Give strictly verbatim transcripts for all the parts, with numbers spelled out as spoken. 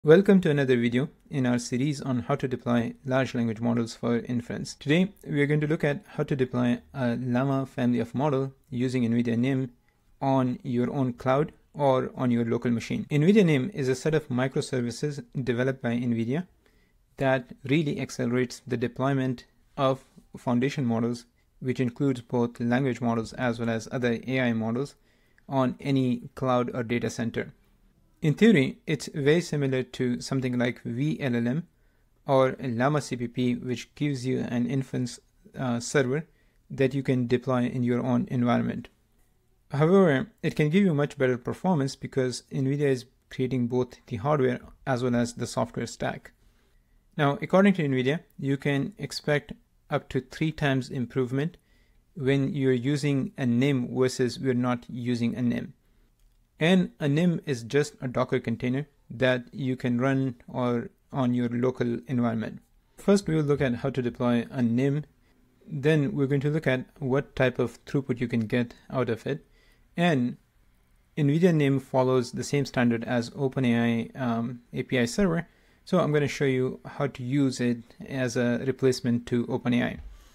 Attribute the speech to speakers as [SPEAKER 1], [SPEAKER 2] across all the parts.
[SPEAKER 1] Welcome to another video in our series on how to deploy large language models for inference. Today, we are going to look at how to deploy a llama family of model using NVIDIA N I M on your own cloud or on your local machine. NVIDIA N I M is a set of microservices developed by NVIDIA that really accelerates the deployment of foundation models, which includes both language models as well as other A I models on any cloud or data center. In theory, it's very similar to something like V L L M or llama C P P, which gives you an inference uh, server that you can deploy in your own environment. However, it can give you much better performance because NVIDIA is creating both the hardware as well as the software stack. Now, according to NVIDIA, you can expect up to three times improvement when you're using a N I M versus we're not using a N I M. And a N I M is just a Docker container that you can run or on your local environment. First, we will look at how to deploy a N I M. Then we're going to look at what type of throughput you can get out of it. And NVIDIA N I M follows the same standard as OpenAI um, A P I server. So I'm going to show you how to use it as a replacement to OpenAI.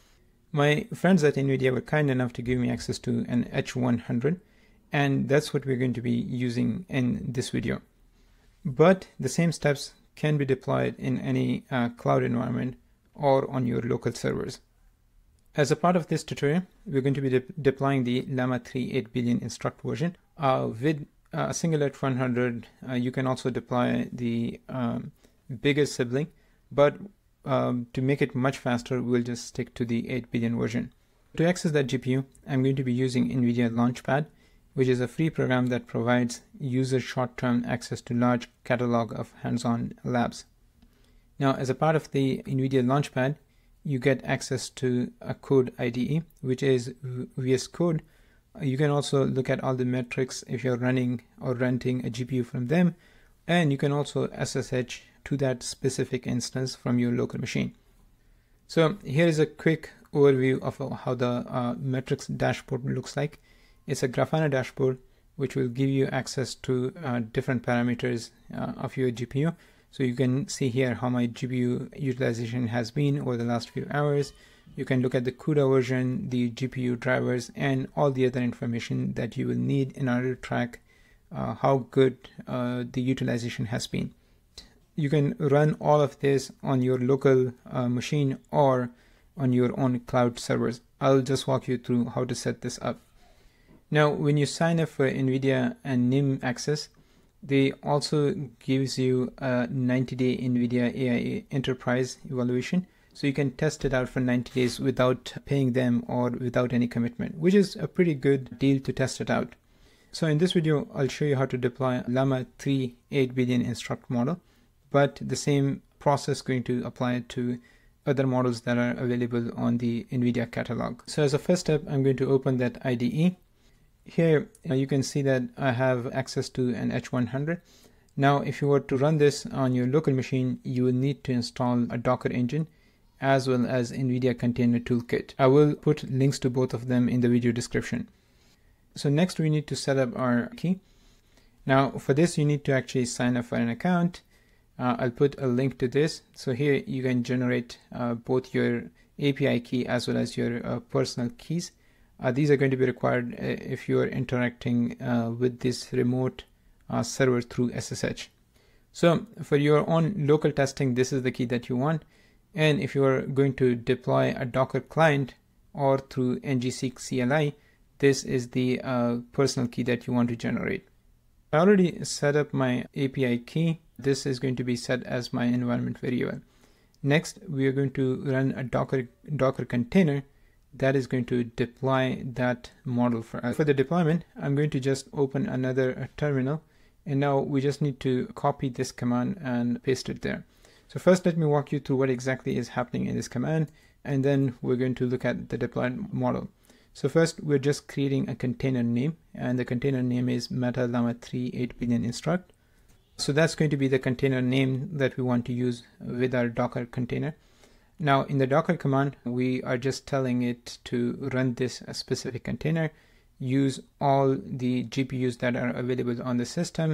[SPEAKER 1] My friends at NVIDIA were kind enough to give me access to an H one hundred. And that's what we're going to be using in this video. But the same steps can be deployed in any uh, cloud environment or on your local servers. As a part of this tutorial, we're going to be de deploying the llama three eight billion instruct version. Uh, with a single H one hundred, uh, you can also deploy the um, bigger sibling, but um, to make it much faster, we'll just stick to the eight billion version. To access that G P U, I'm going to be using NVIDIA Launchpad, which is a free program that provides user short-term access to large catalog of hands-on labs. Now, as a part of the NVIDIA Launchpad, you get access to a code I D E, which is V S Code. You can also look at all the metrics if you're running or renting a G P U from them, and you can also S S H to that specific instance from your local machine. So here is a quick overview of how the uh, metrics dashboard looks like. It's a Grafana dashboard which will give you access to uh, different parameters uh, of your G P U. So you can see here how my G P U utilization has been over the last few hours. You can look at the CUDA version, the G P U drivers, and all the other information that you will need in order to track uh, how good uh, the utilization has been. You can run all of this on your local uh, machine or on your own cloud servers. I'll just walk you through how to set this up. Now, when you sign up for NVIDIA and N I M access, they also gives you a ninety day NVIDIA A I Enterprise evaluation. So you can test it out for ninety days without paying them or without any commitment, which is a pretty good deal to test it out. So in this video, I'll show you how to deploy llama three eight billion instruct model, but the same process going to apply to other models that are available on the NVIDIA catalog. So as a first step, I'm going to open that I D E. Here uh, you can see that I have access to an H one hundred. Now, if you were to run this on your local machine, you will need to install a Docker engine as well as NVIDIA Container Toolkit. I will put links to both of them in the video description. So next we need to set up our key. Now for this you need to actually sign up for an account. Uh, I'll put a link to this. So here you can generate uh, both your A P I key as well as your uh, personal keys. Uh, these are going to be required uh, if you are interacting uh, with this remote uh, server through S S H. So for your own local testing, this is the key that you want. And if you are going to deploy a Docker client or through N G seek C L I, this is the uh, personal key that you want to generate. I already set up my A P I key. This is going to be set as my environment variable. Next, we are going to run a Docker, Docker container that is going to deploy that model for us. For the deployment, I'm going to just open another terminal, and now we just need to copy this command and paste it there. So first, let me walk you through what exactly is happening in this command, and then we're going to look at the deployed model. So first, we're just creating a container name, and the container name is meta llama three eight billion instruct. So that's going to be the container name that we want to use with our Docker container. Now in the Docker command, we are just telling it to run this specific container, use all the G P Us that are available on the system,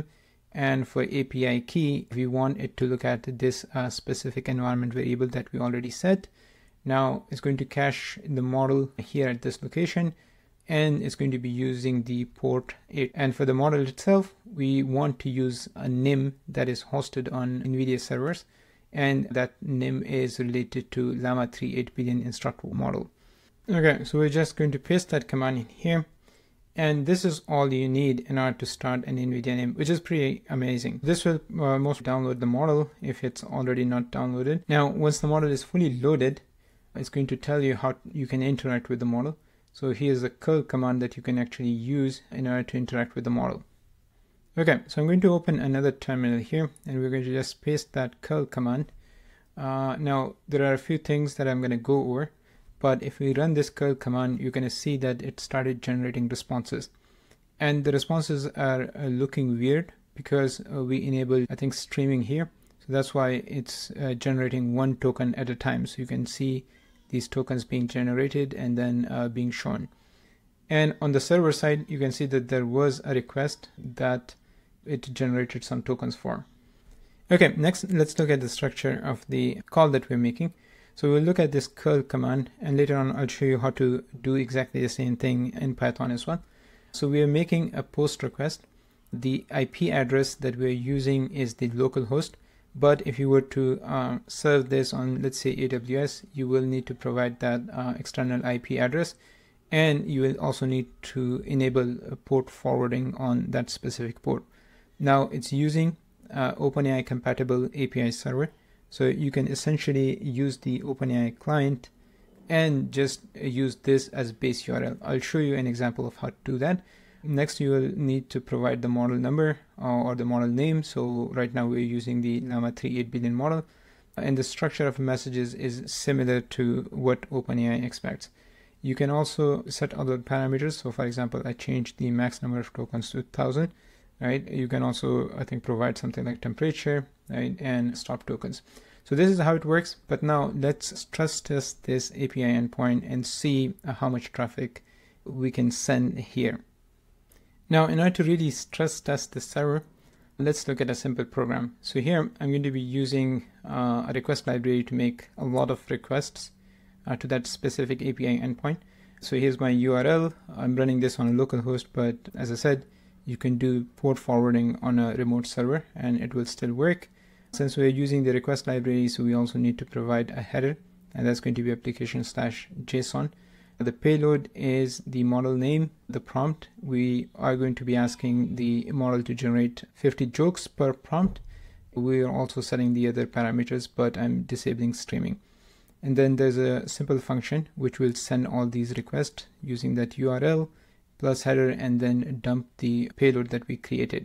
[SPEAKER 1] And for A P I key, we want it to look at this uh, specific environment variable that we already set. Now it's going to cache the model here at this location, and it's going to be using the port eight. And for the model itself, we want to use a N I M that is hosted on NVIDIA servers, and that N I M is related to llama three eight billion instruct model. Okay, so we're just going to paste that command in here. And this is all you need in order to start an NVIDIA N I M, which is pretty amazing. This will uh, most download the model if it's already not downloaded. Now, once the model is fully loaded, it's going to tell you how you can interact with the model. So here's a curl command that you can actually use in order to interact with the model. Okay, so I'm going to open another terminal here, and we're going to just paste that curl command. Uh, now, there are a few things that I'm going to go over. But if we run this curl command, you're going to see that it started generating responses. And the responses are uh, looking weird because uh, we enabled, I think, streaming here. So that's why it's uh, generating one token at a time. So you can see these tokens being generated and then uh, being shown. And on the server side, you can see that there was a request that it generated some tokens for. Okay, next, let's look at the structure of the call that we're making. So we'll look at this curl command, and later on I'll show you how to do exactly the same thing in Python as well. So we are making a post request. The I P address that we're using is the local host, but if you were to uh, serve this on, let's say, A W S, you will need to provide that uh, external I P address, and you will also need to enable a port forwarding on that specific port. Now it's using uh, OpenAI compatible A P I server. So you can essentially use the OpenAI client and just use this as base U R L. I'll show you an example of how to do that. Next, you will need to provide the model number or the model name. So right now we're using the llama three eight billion model, and the structure of messages is similar to what OpenAI expects. You can also set other parameters. So for example, I changed the max number of tokens to one thousand. Right? You can also, I think, provide something like temperature, right, and stop tokens. So this is how it works. But now let's stress test this A P I endpoint and see how much traffic we can send here. Now, in order to really stress test the server, let's look at a simple program. So here I'm going to be using uh, a request library to make a lot of requests uh, to that specific A P I endpoint. So here's my U R L. I'm running this on a local host, but as I said, you can do port forwarding on a remote server and it will still work. Since we're using the request library, so we also need to provide a header, and that's going to be application slash JSON. The payload is the model name, the prompt. We are going to be asking the model to generate fifty jokes per prompt. We are also setting the other parameters, but I'm disabling streaming. And then there's a simple function which will send all these requests using that U R L plus header and then dump the payload that we created.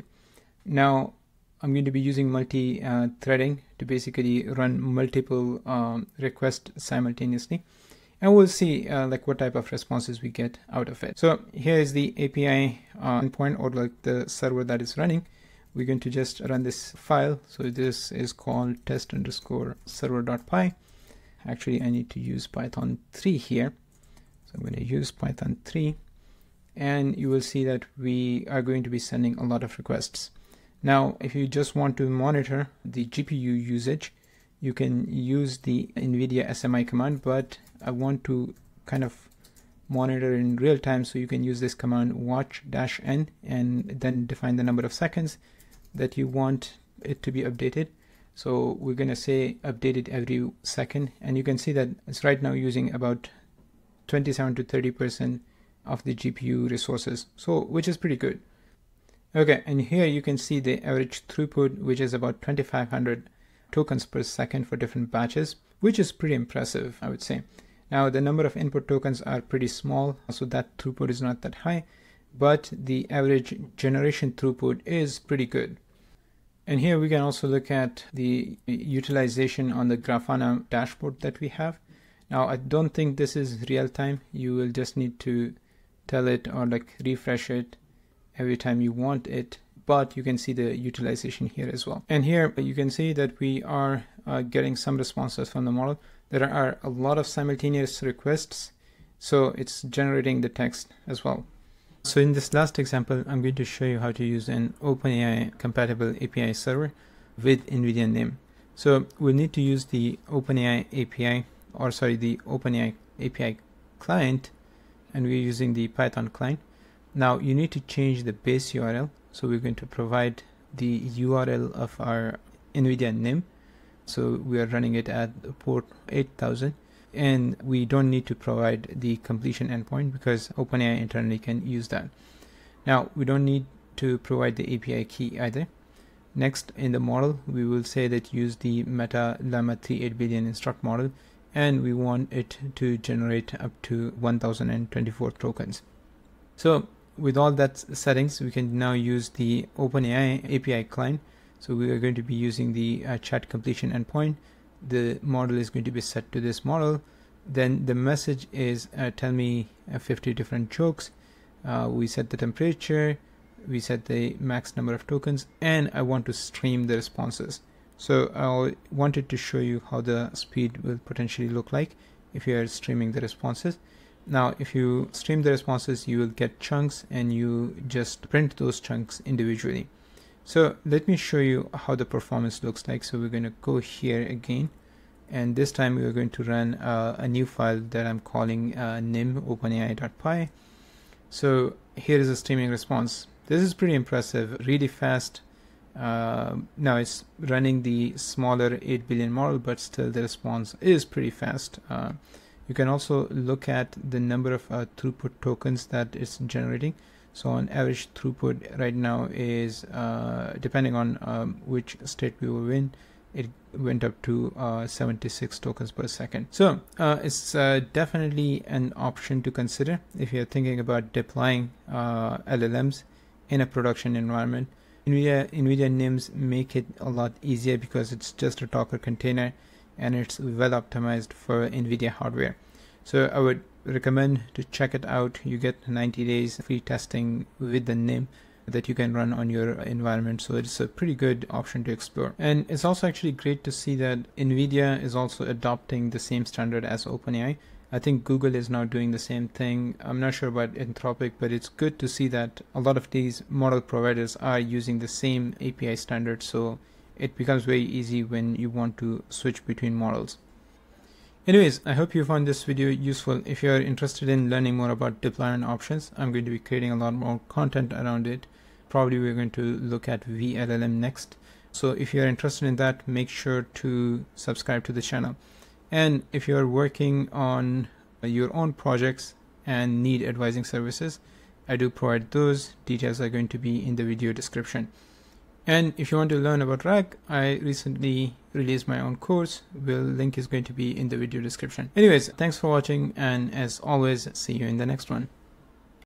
[SPEAKER 1] Now I'm going to be using multi-threading uh, to basically run multiple um, requests simultaneously, and we'll see uh, like what type of responses we get out of it. So here is the A P I uh, endpoint, or like the server that is running. We're going to just run this file. So this is called test underscore server.py. Actually, I need to use Python three here. So I'm going to use Python three. And you will see that we are going to be sending a lot of requests. Now, if you just want to monitor the G P U usage, you can use the NVIDIA S M I command, but I want to kind of monitor in real time, so you can use this command watch-n and then define the number of seconds that you want it to be updated. So we're going to say update it every second, and you can see that it's right now using about twenty-seven to thirty percent of the G P U resources, so which is pretty good. Okay, and here you can see the average throughput, which is about twenty-five hundred tokens per second for different batches, which is pretty impressive, I would say. Now the number of input tokens are pretty small, so that throughput is not that high, but the average generation throughput is pretty good. And here we can also look at the utilization on the Grafana dashboard that we have. Now I don't think this is real time. You will just need to tell it or like refresh it every time you want it, but you can see the utilization here as well. And here you can see that we are uh, getting some responses from the model. There are a lot of simultaneous requests, so it's generating the text as well. So in this last example, I'm going to show you how to use an OpenAI compatible A P I server with NVIDIA N I M. So we'll need to use the OpenAI A P I, or sorry, the OpenAI A P I client, and we're using the Python client. Now you need to change the base U R L. So we're going to provide the U R L of our NVIDIA N I M. So we are running it at port eight thousand. And we don't need to provide the completion endpoint because OpenAI internally can use that. Now we don't need to provide the A P I key either. Next, in the model, we will say that use the Meta llama three eight billion instruct model, and we want it to generate up to one thousand twenty-four tokens. So with all that settings, we can now use the OpenAI A P I client. So we are going to be using the uh, chat completion endpoint. The model is going to be set to this model. Then the message is uh, tell me uh, fifty different jokes. Uh, we set the temperature, we set the max number of tokens, and I want to stream the responses. So I wanted to show you how the speed will potentially look like if you are streaming the responses. Now if you stream the responses, you will get chunks and you just print those chunks individually. So let me show you how the performance looks like. So we're going to go here again, and this time we are going to run uh, a new file that I'm calling uh, nim openai.py. So here is a streaming response. This is pretty impressive, really fast. Uh, now it's running the smaller eight billion model, but still the response is pretty fast. Uh, you can also look at the number of uh, throughput tokens that it's generating. So on average throughput right now is, uh, depending on um, which state we were in, it went up to uh, seventy-six tokens per second. So uh, it's uh, definitely an option to consider if you're thinking about deploying uh, L L Ms in a production environment. NVIDIA, NVIDIA N I Ms make it a lot easier because it's just a Docker container and it's well optimized for NVIDIA hardware. So I would recommend to check it out. You get ninety days free testing with the N I M that you can run on your environment. So it's a pretty good option to explore. And it's also actually great to see that NVIDIA is also adopting the same standard as OpenAI. I think Google is now doing the same thing. I'm not sure about Anthropic, but it's good to see that a lot of these model providers are using the same A P I standard. So it becomes very easy when you want to switch between models. Anyways, I hope you found this video useful. If you're interested in learning more about deployment options, I'm going to be creating a lot more content around it. Probably we're going to look at V L L M next. So if you're interested in that, make sure to subscribe to the channel. And if you're working on your own projects and need advising services, I do provide those. Details are going to be in the video description. And if you want to learn about RAG, I recently released my own course. The link is going to be in the video description. Anyways, thanks for watching, and as always, see you in the next one.